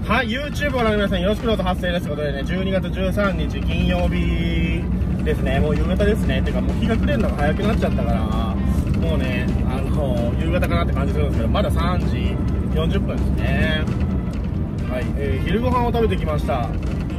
はい、YouTube をご覧の皆さんよろしくどうぞ。発生ですということでね、12月13日金曜日ですね。もう夕方ですね。てかもう日が暮れるのが早くなっちゃったから、もうね、夕方かなって感じするんですけど、まだ3時40分ですね。はい、昼ご飯を食べてきました。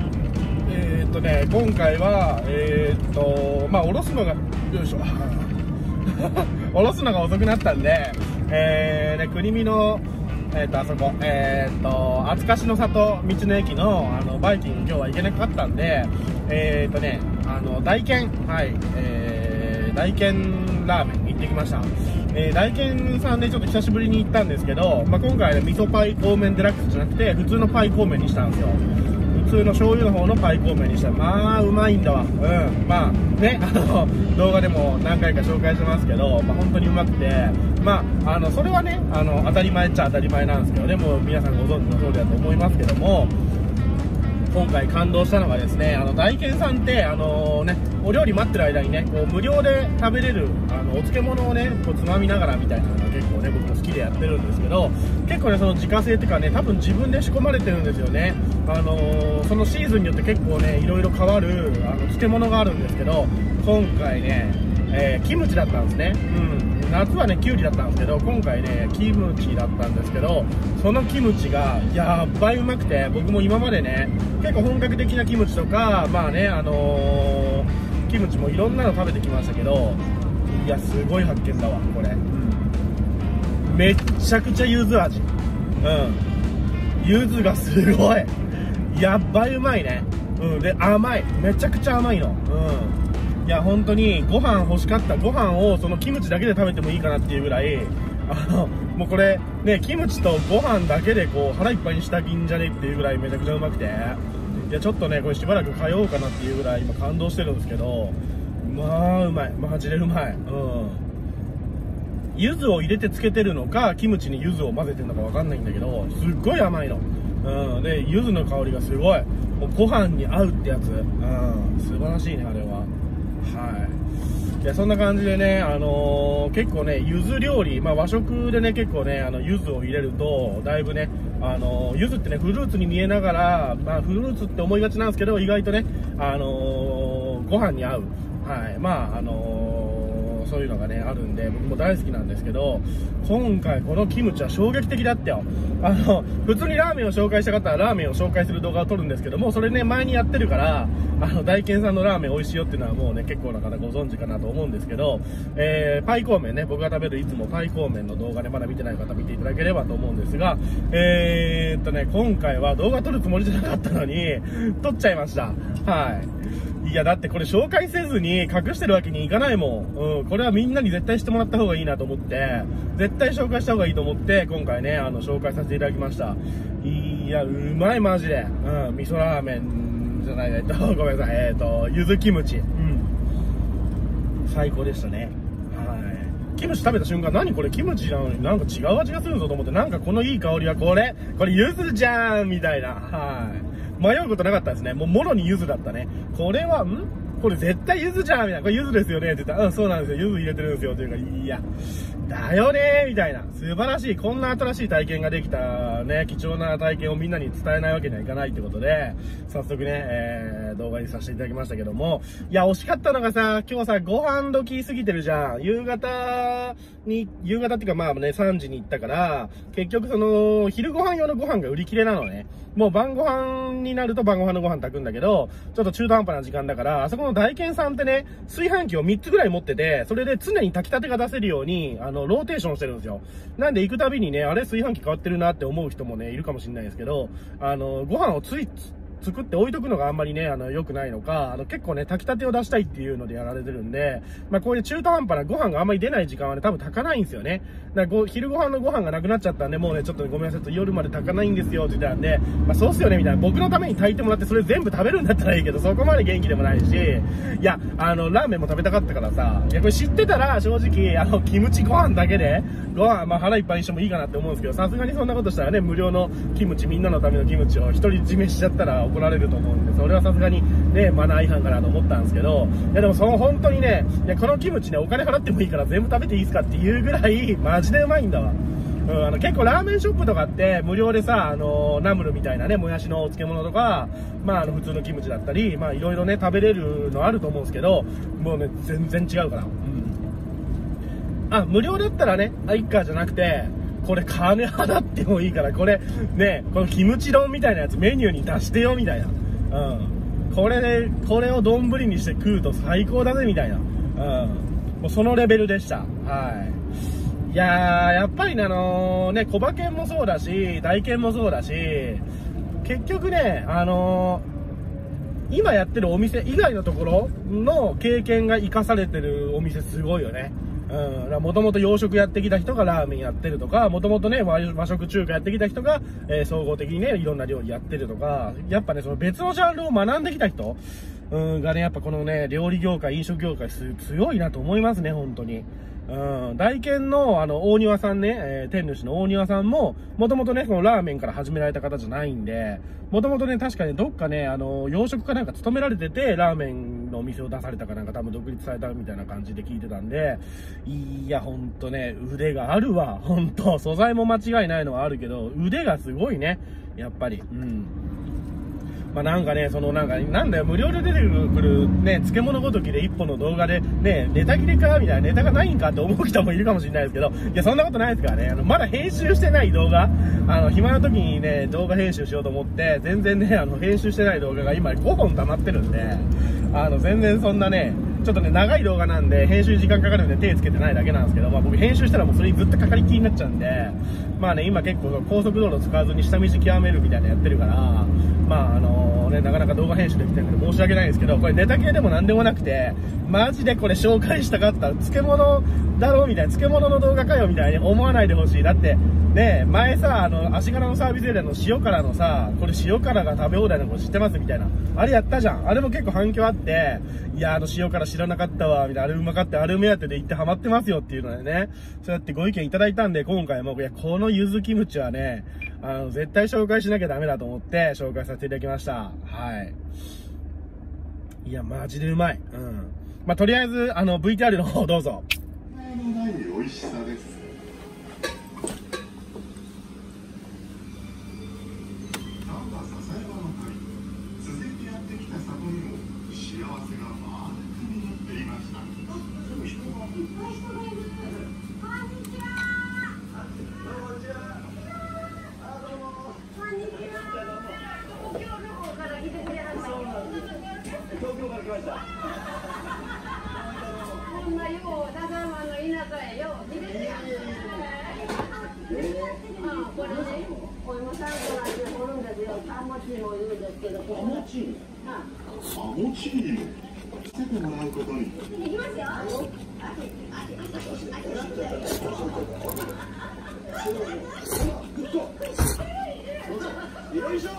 今回は、まあ、おろすのが、よいしょ。おろすのが遅くなったんで、国見の、あそこ、厚かしの里道の駅の、バイキング今日は行けなかったんで、大健、はい、大健ラーメン行ってきました。大健さんでちょっと久しぶりに行ったんですけど、まあ、今回は味噌パイコーメンデラックスじゃなくて、普通のパイコーメンにしたんですよ。普通の醤油の方のパイコーメンにしたら、まあうまいんだわ。まあね、動画でも何回か紹介してますけど、まあ本当にうまくて、まあそれはね、当たり前っちゃ当たり前なんですけど、でも皆さんご存知の通りだと思いますけども、今回感動したのがですね、大健さんってお料理待ってる間にね、こう無料で食べれるお漬物をね、こうつまみながらみたいなのが結構ね、僕も好きでやってるんですけど、結構ね、その自家製っていうかね、多分自分で仕込まれてるんですよね。そのシーズンによって結構ね、いろいろ変わる漬物があるんですけど、今回ね、キムチだったんですね。夏はね、キュウリだったんですけど、今回ね、キムチだったんですけど、そのキムチがやっばいうまくて、僕も今までね、結構本格的なキムチとか、まあね、キムチもいろんなの食べてきましたけど、いや、すごい発見だわ、これ。めっちゃくちゃ柚子味。柚子がすごい。やっばいうまいね。で、甘い。めちゃくちゃ甘いの。いや、本当にご飯欲しかった。ご飯をそのキムチだけで食べてもいいかなっていうぐらい、もうこれ、ね、キムチとご飯だけでこう腹いっぱいにしたぎんじゃねっていうぐらいめちゃくちゃうまくて、いや、ちょっとね、これしばらく通おうかなっていうぐらい今感動してるんですけど、まあ、うまい。マジでうまい。柚子を入れて漬けてるのか、キムチに柚子を混ぜてるのかわかんないんだけど、すっごい甘いの。で、柚子の香りがすごい。もうご飯に合うってやつ。素晴らしいね、あれは。はい。いや、そんな感じでね、結構ね、柚子料理、まあ和食でね、結構ね、柚子を入れると、だいぶね、柚子ってね、フルーツに見えながら、まあフルーツって思いがちなんですけど、意外とね、ご飯に合う。はい。まあ、そういうのがね、あるんで、僕も大好きなんですけど、今回このキムチは衝撃的だったよ。普通にラーメンを紹介したかったらラーメンを紹介する動画を撮るんですけども、それね、前にやってるから、大健さんのラーメン美味しいよっていうのはもうね、結構な方ご存知かなと思うんですけど、パイコーメンね、僕が食べるいつもパイコーメンの動画でまだ見てない方見ていただければと思うんですが、今回は動画撮るつもりじゃなかったのに、撮っちゃいました。はい。いや、だってこれ紹介せずに隠してるわけにいかないもん。これはみんなに絶対してもらった方がいいなと思って、絶対紹介した方がいいと思って、今回ね、紹介させていただきました。いや、うまい、マジで。味噌ラーメンじゃない、ごめんなさい、柚子キムチ。最高でしたね。はい。キムチ食べた瞬間、何これキムチなのになんか違う味がするぞと思って、なんかこのいい香りはこれ柚子じゃんみたいな。はい。迷うことなかったですね。もうもろに柚子だったね。これは、これ絶対柚子じゃんみたいな。これ柚子ですよねって言ったら、そうなんですよ。柚子入れてるんですよ。っていうか、いや、だよねみたいな。素晴らしい。こんな新しい体験ができたね、貴重な体験をみんなに伝えないわけにはいかないってことで、早速ね、動画にさせていただきましたけども、いや、惜しかったのがさ、今日さ、ご飯時過ぎてるじゃん。夕方っていうかまあね、3時に行ったから、結局その、昼ご飯用のご飯が売り切れなのね。もう晩ご飯になると晩ご飯のご飯炊くんだけど、ちょっと中途半端な時間だから、あそこの大健さんってね、炊飯器を3つぐらい持ってて、それで常に炊きたてが出せるように、ローテーションしてるんですよ。なんで行くたびにね、あれ炊飯器変わってるなって思う人もね、いるかもしれないですけど、ご飯を作って置いとくのがあんまりね、良くないのか、結構ね、炊きたてを出したいっていうのでやられてるんで、まあこういう中途半端なご飯があんまり出ない時間はね、多分炊かないんですよね。だから昼ご飯のご飯がなくなっちゃったんで、もうね、ちょっとごめんなさい、夜まで炊かないんですよって言ったんで、まあそうっすよね、みたいな。僕のために炊いてもらってそれ全部食べるんだったらいいけど、そこまで元気でもないし、いや、ラーメンも食べたかったからさ、いや、これ知ってたら正直、キムチご飯だけで、まあ腹いっぱいにしてもいいかなって思うんですけど、さすがにそんなことしたらね、無料のキムチ、みんなのためのキムチを独り占めしちゃったら怒られると思うんで、それはさすがにね、マナー違反かなと思ったんですけど、いやでも本当にね、いやこのキムチね、お金払ってもいいから全部食べていいですかっていうぐらい、マジでうまいんだわ。 結構ラーメンショップとかって無料でさ、ナムルみたいなね、もやしのお漬物とか、まあ普通のキムチだったり、まあいろいろね、食べれるのあると思うんですけど、もうね、全然違うから。無料だったらね、いっかじゃなくて、これ金払ってもいいから、これ、ね、このキムチ丼みたいなやつメニューに出してよ、みたいな。これを丼にして食うと最高だぜ、みたいな。もうそのレベルでした。はい。いやー、やっぱりね、小馬券もそうだし、大券もそうだし、結局ね、今やってるお店以外のところの経験が生かされてるお店すごいよね。もともと洋食やってきた人がラーメンやってるとか、もともとね、和食中華やってきた人が、総合的にね、いろんな料理やってるとか、やっぱね、その別のジャンルを学んできた人、がね、やっぱこのね、料理業界、飲食業界強いなと思いますね、本当に。大健の大庭さんね、店主の大庭さんも、もともとね、このラーメンから始められた方じゃないんで、もともとね、確かにどっかね、洋食かなんか勤められてて、ラーメンのお店を出されたかなんか多分独立されたみたいな感じで聞いてたんで、いや、ほんとね、腕があるわ、ほんと。素材も間違いないのはあるけど、腕がすごいね、やっぱり。まあなんかね、なんだよ、無料で出てくるね、漬物ごときで一本の動画で、ね、ネタ切れかみたいな、ネタがないんかって思う人もいるかもしれないですけど、いや、そんなことないですからね、まだ編集してない動画、暇な時にね、動画編集しようと思って、全然ね、編集してない動画が今5本溜まってるんで、全然そんなね、ちょっとね、長い動画なんで、編集時間かかるんで手つけてないだけなんですけど、まあ僕編集したらもうそれにずっとかかりっきりになっちゃうんで、まあね、今結構高速道路使わずに下道極めるみたいなやってるから、まあなかなか動画編集できてるんで申し訳ないですけど、これネタ系でもなんでもなくて、マジでこれ紹介したかった、漬物だろみたいな、漬物の動画かよみたいに思わないでほしい。だって、ね、前さ、足柄のサービスエリアの塩辛のさ、これ塩辛が食べ放題のこと知ってますみたいな。あれやったじゃん。あれも結構反響あって、いや、塩辛知らなかったわ、みたいな。あれうまかって、あれ目当てで行ってハマってますよっていうのでね、そうやってご意見いただいたんで、今回も、いや、この柚子キムチはね、絶対紹介しなきゃダメだと思って、紹介させていただきました。はい。いや、マジでうまい。まあ、とりあえず、VTR の方どうぞ。 ない美味しさです。なんだ笹山の会、続いてやってきた里にも幸せが満腹になっていました。いっぱい人がいる。こんにちは。こんにちは。どうも。こんにちは。東京の方から来てくれました。東京から来ました。こんなよう田沢の田舎へよう見ててやん。これね、お芋さんとなんて掘るんですよ。あもち芋言うんですけど。あもち芋。あもち芋。つけてもらうことに。いきますよ。よいしょ。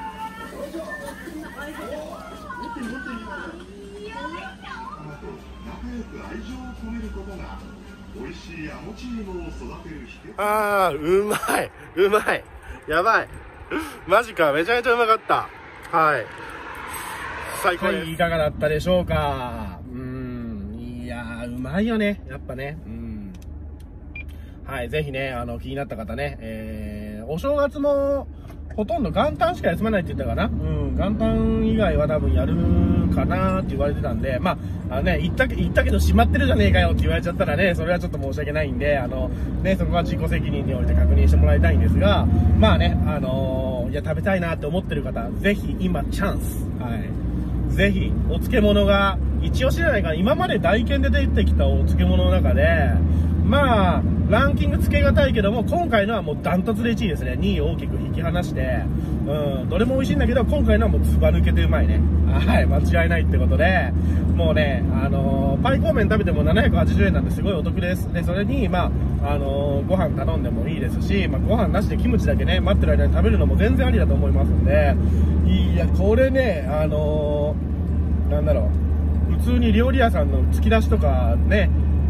仲良く愛情を込めることが美味しいあもち芋を育てる秘訣。 うまいやばいマジか、めちゃめちゃうまかった。はい、最高です。いかがだったでしょうか。いやー、うまいよね、やっぱね。はい、ぜひね、気になった方ね、お正月もほとんど元旦しか休まないって言ったかな。元旦以外は多分やるかなって言われてたんで、まあ、言ったけど閉まってるじゃねえかよって言われちゃったらね、それはちょっと申し訳ないんで、そこは自己責任において確認してもらいたいんですが、まあね、いや、食べたいなって思ってる方、ぜひ今チャンス。はい。ぜひ、お漬物が、一応知らないかな、今まで大県で出てきたお漬物の中で、まあ、ランキングつけがたいけども、今回のはもうダントツで1位ですね。2位を大きく引き離して、どれも美味しいんだけど、今回のはもうずば抜けてうまいね。はい、間違いないってことで、もうね、パイコーメン食べても780円なんですごいお得です。で、それに、まあ、ご飯頼んでもいいですし、まあ、ご飯なしでキムチだけね、待ってる間に食べるのも全然ありだと思いますんで、いや、これね、なんだろう、普通に料理屋さんの突き出しとかね、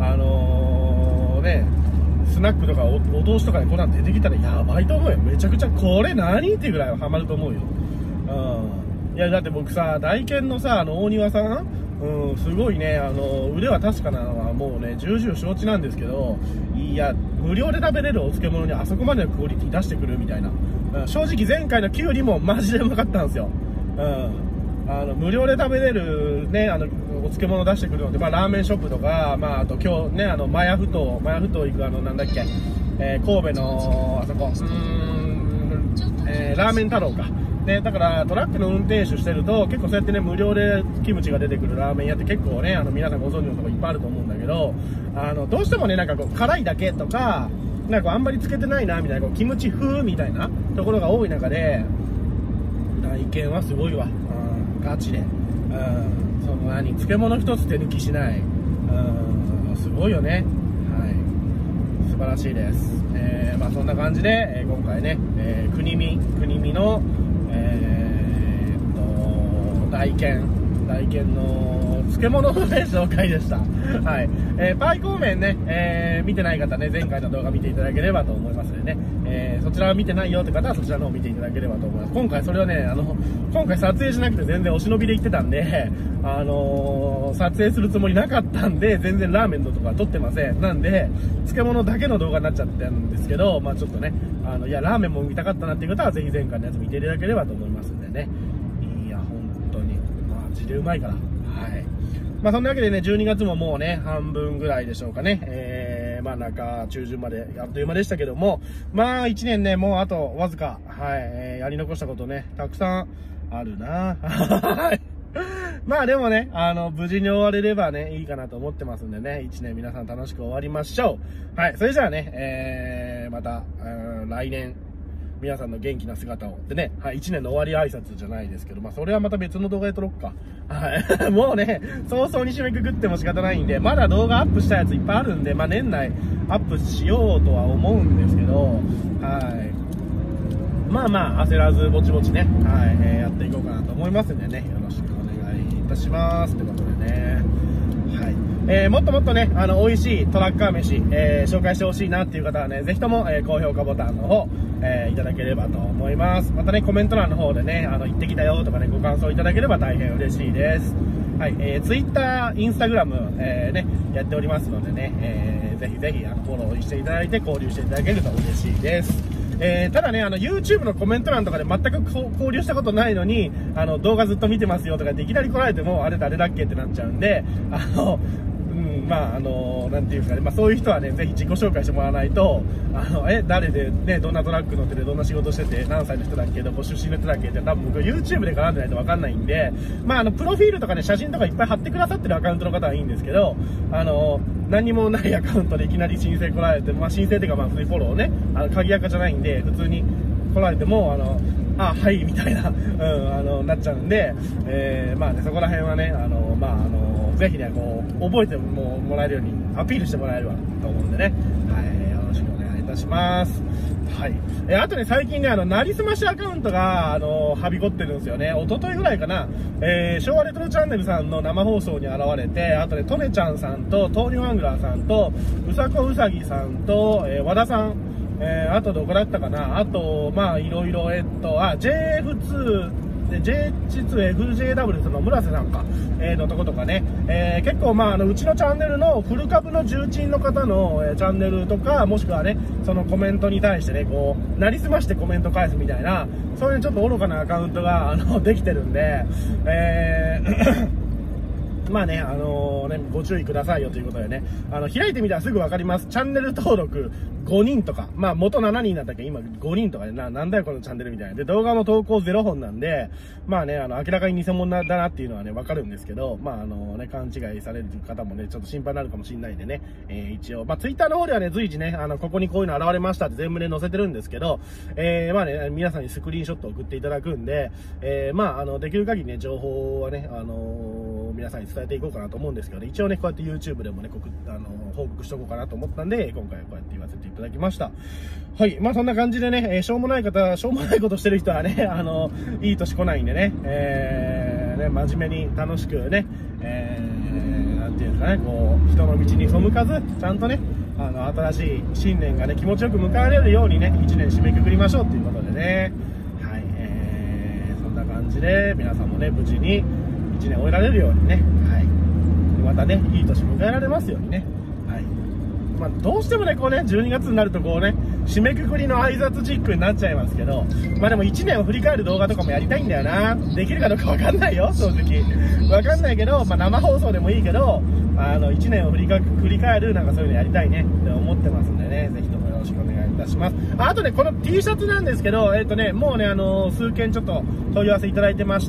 スナックとかお通しとかでこんなん出てきたらやばいと思うよ。めちゃくちゃこれ何っていうぐらいはハマると思うよ。いやだって僕さ、大健のさ、大庭さんすごいね、腕は確かなのはもうね、重々承知なんですけど、いや、無料で食べれるお漬物にあそこまでのクオリティ出してくるみたいな。正直前回のキュウリもマジでうまかったんですよ。無料で食べれるね、お漬物出してくるので、まあ、ラーメンショップとか、まあ、あと今日ね、マヤフト行くなんだっけ、神戸の、あそこ、ラーメン太郎か。ね、だからトラックの運転手してると結構そうやってね無料でキムチが出てくるラーメン屋って結構ね皆さんご存知のとこいっぱいあると思うんだけどどうしてもねなんかこう辛いだけとかなんかあんまりつけてないなみたいなこうキムチ風みたいなところが多い中で内見はすごいわ、ガチで、その漬物一つ手抜きしない、すごいよね。はい、素晴らしいです。まあそんな感じで、今回ね、国見の大見の漬物の、ね、紹介でした。はい。パイコーメンね、見てない方ね、前回の動画見ていただければと思いますのでね、そちらを見てないよって方はそちらの方を見ていただければと思います。今回それはね、今回撮影しなくて全然お忍びで行ってたんで、撮影するつもりなかったんで、全然ラーメンのとか撮ってません。なんで、漬物だけの動画になっちゃったんですけど、まあちょっとね、いや、ラーメンも見たかったなっていう方は、ぜひ前回のやつ見ていただければと思いますんでね。いや、本当に、マジでうまいから。はい。まあそんなわけでね、12月ももうね、半分ぐらいでしょうかね。まあ中旬まであっという間でしたけども、まあ1年ね、もうあとわずか、はい、やり残したことね、たくさんあるな。はい。まあでもね、無事に終われればね、いいかなと思ってますんでね、1年皆さん楽しく終わりましょう。はい、それじゃあね、また、来年、皆さんの元気な姿を。でね、はい、1年の終わり挨拶じゃないですけど、まあそれはまた別の動画で撮ろっか。はい。もうね、早々に締めくくっても仕方ないんで、まだ動画アップしたやついっぱいあるんで、まあ年内アップしようとは思うんですけど、はい。まあまあ、焦らずぼちぼちね、はい、やっていこうかなと思いますんでね、よろしくお願いいたします。ということでね、はい。もっともっとね、美味しいトラッカー飯、紹介してほしいなっていう方はね、ぜひとも、高評価ボタンの方、いただければと思います。またね、コメント欄の方でね、行ってきたよとかね、ご感想いただければ大変嬉しいです。はい、Twitter、Instagram、ね、やっておりますのでね、ぜひぜひフォローしていただいて交流していただけると嬉しいです。ただね、YouTube のコメント欄とかで全く交流したことないのに、動画ずっと見てますよとかっていきなり来られても、あれ誰だっけってなっちゃうんで、まあ、なんていうんですかね、まあ、そういう人はね、ぜひ自己紹介してもらわないと、誰で、ね、どんなトラック乗ってて、どんな仕事してて、何歳の人だっけ、どこ出身の人だっけって、多分僕 YouTube で絡んでないと分かんないんで、まあ、プロフィールとかね、写真とかいっぱい貼ってくださってるアカウントの方はいいんですけど、何もないアカウントでいきなり申請来られて、まあ、申請っていうか、まあ、普通にフォローね、鍵垢じゃないんで、普通に来られても、はい、みたいな、なっちゃうんで、まあね、そこら辺はね、ぜひね、こう、覚えてもらえるように、アピールしてもらえればと思うんでね、はい、よろしくお願いいたします。はい。あとね、最近ね、なりすましアカウントが、はびこってるんですよね。一昨日ぐらいかな、昭和レトロチャンネルさんの生放送に現れて、あとね、トネちゃんさんと、豆乳アングラーさんと、うさこうさぎさんと、和田さん、あとどこだったかな、あと、まあ、いろいろ、JF2、JH2FJW の村瀬さんか、のとことかね、結構まあうちのチャンネルのフル株の重鎮の方の、チャンネルとか、もしくはね、そのコメントに対してね、こう、なりすましてコメント返すみたいな、そういうちょっと愚かなアカウントが、できてるんで、まあね、ご注意くださいよということでね、開いてみたらすぐわかります。チャンネル登録5人とか、まあ元7人だったっけ、今5人とかでなんだよこのチャンネルみたいな。で、動画も投稿0本なんで、まあね、明らかに偽物だなっていうのはね、わかるんですけど、まあね、勘違いされる方もね、ちょっと心配になるかもしれないんでね、一応、まあ Twitter の方ではね、随時ね、ここにこういうの現れましたって全部で載せてるんですけど、まあね、皆さんにスクリーンショットを送っていただくんで、まあできる限りね、情報はね、皆さんに伝えていこうかなと思うんですけどね、一応ね、こうやって YouTube でもね、報告しとこうかなと思ったんで、今回はこうやって言わせていただきました。はい。まあそんな感じでね、しょうもないことしてる人はね、いい年来ないんでね、ね、真面目に楽しくね、なんていうんですかね、こう、人の道に背かず、ちゃんとね、新しい新年がね、気持ちよく迎えられるようにね、1年締めくくりましょうということでね、はい、そんな感じで、皆さんもね、無事に1年終えられるようにね、はい。 またね、いい年迎えられますようにね。はい。まあ、どうしてもね、こうね、12月になるとこうね、締めくくりの挨拶チックになっちゃいますけど、まあでも1年を振り返る動画とかもやりたいんだよな。できるかどうかわかんないよ、正直。わかんないけど、まあ生放送でもいいけど、1年を振り返る、なんかそういうのやりたいねって思ってますんでね、ぜひともよろしくお願いいたします。あとね、この T シャツなんですけど、もうね、数件ちょっと問い合わせいただいてまして、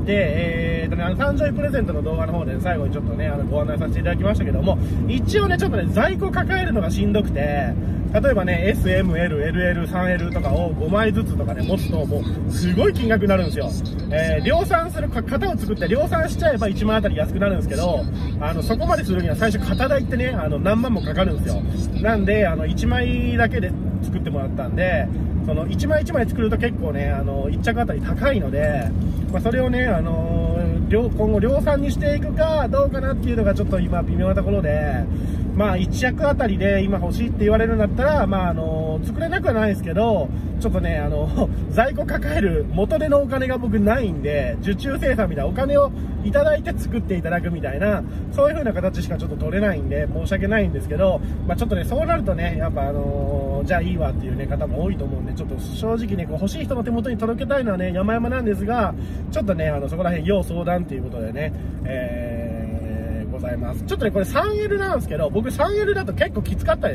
誕生日プレゼントの動画の方で、最後にちょっとね、ご案内させていただきましたけども、一応ね、ちょっとね、在庫抱えるのがしんどくて、例えばね、S、M、L、LL、3L とかを5枚ずつとかね、持つと、もう、すごい金額になるんですよ。量産する、型を作って量産しちゃえば1枚あたり安くなるんですけど、そこまでするには最初型代ってね、何万もかかるんですよ。なんで、1枚だけで作ってもらったんで、その1枚1枚作ると結構ね、1着あたり高いので、まあ、それをね、今後量産にしていくかどうかなっていうのがちょっと今微妙なところで、まあ1着あたりで今欲しいって言われるんだったら、まあ作れなくはないですけど、ちょっとね、在庫抱える元手のお金が僕ないんで、受注生産みたいなお金をいただいて作っていただくみたいな、そういう風な形しかちょっと取れないんで、申し訳ないんですけど、まあちょっとね、そうなるとね、やっぱじゃあいいわっていうね、方も多いと思うんで、ちょっと正直ね、こう欲しい人の手元に届けたいのはね、山々なんですが、ちょっとね、そこら辺要相談っていうことでね、ございます。ちょっとね、これ 3L なんですけど、僕 3L だと結構きつかったです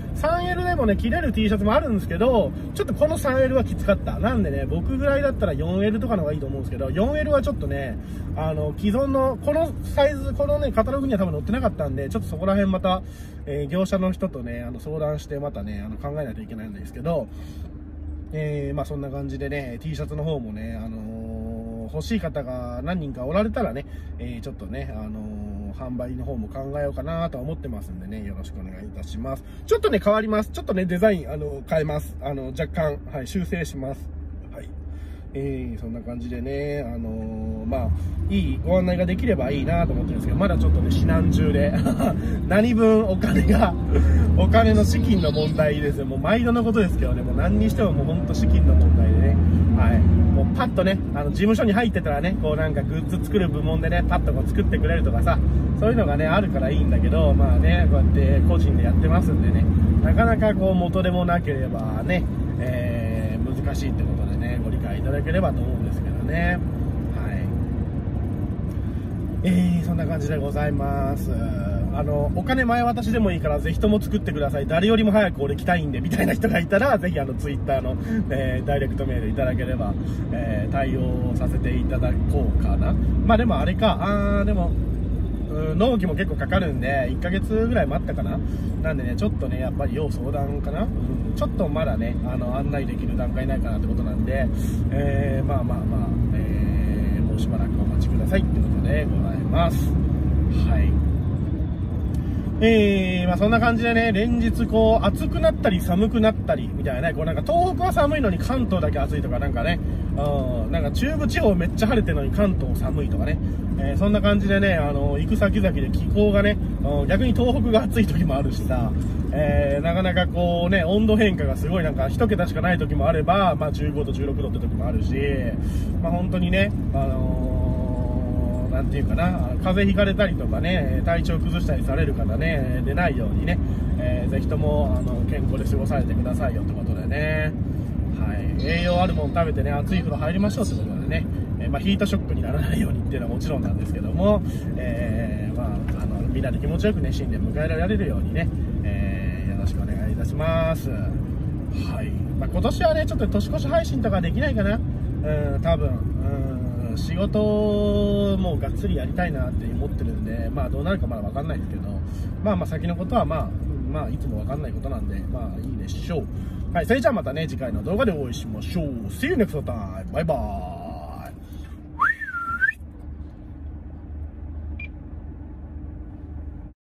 。3L でもね、着れる T シャツもあるんですけど、ちょっとこの 3L はきつかった。なんでね、僕ぐらいだったら 4L とかの方がいいと思うんですけど、4L はちょっとね、既存の、このサイズ、このね、カタログには多分載ってなかったんで、ちょっとそこら辺また、業者の人とね、相談してまたね、考えないといけないんですけど、まあそんな感じでね、T シャツの方もね、欲しい方が何人かおられたらね、ちょっとね、販売の方も考えようかなとは思ってますんでね、よろしくお願いいたします。ちょっとね、変わります。ちょっとね、デザイン、変えます。若干、はい、修正します。はい。そんな感じでね、まあ、いいご案内ができればいいなと思ってるんですけど、まだちょっとね、指南中で、何分お金の資金の問題ですよ。もう毎度のことですけどね、もう何にしてももうほんと資金の問題でね、はい。もうパッとね、事務所に入ってたらね、こうなんかグッズ作る部門でね、パッとこう作ってくれるとかさ、そういうのがね、あるからいいんだけど、まあね、こうやって個人でやってますんでね、なかなかこう元でもなければね、難しいってことでね、ご理解いただければと思うんですけどね。はい。そんな感じでございます。お金前渡しでもいいからぜひとも作ってください。誰よりも早く俺来たいんでみたいな人がいたら、ぜひTwitter の、ダイレクトメールいただければ、対応させていただこうかな。まあでもあれか、でも、納期も結構かかるんで、1ヶ月ぐらい待ったかな。なんでね、ちょっとね、やっぱり要相談かな。ちょっとまだね、案内できる段階ないかなってことなんで、まあ、もうしばらくお待ちくださいってことでございます。はい。まあそんな感じでね、連日こう暑くなったり寒くなったりみたいなね、こうなんか東北は寒いのに関東だけ暑いとかなんかね、なんか中部地方めっちゃ晴れてるのに関東寒いとかね、そんな感じでね、行く先々で気候がね、逆に東北が暑い時もあるしさ、なかなかこうね、温度変化がすごいなんか1桁しかない時もあれば、まあ15度、16度って時もあるし、まあ本当にね、なんていうかな、風邪ひかれたりとかね、体調崩したりされる方ね、出ないようにね、ぜひとも健康で過ごされてくださいよってことでね、はい、栄養あるもの食べてね、熱い風呂入りましょうってことでね、まあ、ヒートショックにならないようにっていうのはもちろんなんですけども、まあ、みんなで気持ちよくね、新年迎えられるようにね、よろしくお願いいたします。はい。まあ、今年はね、ちょっと年越し配信とかできないかな。多分、仕事もがっつりやりたいなって思ってるんで、まあどうなるかまだわかんないですけど、まあ先のことはまあいつもわかんないことなんで、まあいいでしょう。はい、それじゃあまたね、次回の動画でお会いしましょう。See you next time! バイバーイ。